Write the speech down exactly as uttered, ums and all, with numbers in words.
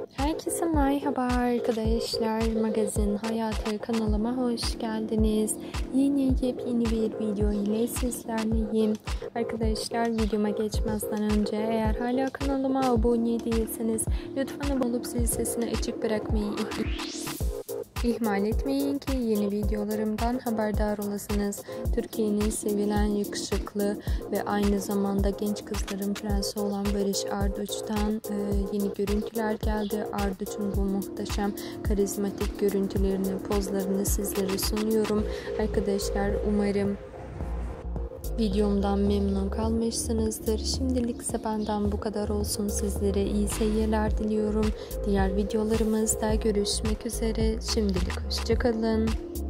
Herkese merhaba arkadaşlar. Magazin Hayatı kanalıma hoş geldiniz. Yeni yepyeni bir video ile sizlerleyim. Arkadaşlar, videoma geçmezden önce eğer hala kanalıma abone değilseniz lütfen abone olup zil sesini açık bırakmayı İhmal etmeyin ki yeni videolarımdan haberdar olasınız. Türkiye'nin sevilen, yakışıklı ve aynı zamanda genç kızların prensi olan Barış Arduç'tan e, yeni görüntüler geldi. Arduç'un bu muhteşem, karizmatik görüntülerini, pozlarını sizlere sunuyorum. Arkadaşlar, umarım videomdan memnun kalmışsınızdır. Şimdilik ise benden bu kadar olsun. Sizlere iyi seyirler diliyorum. Diğer videolarımızda görüşmek üzere. Şimdilik hoşça kalın.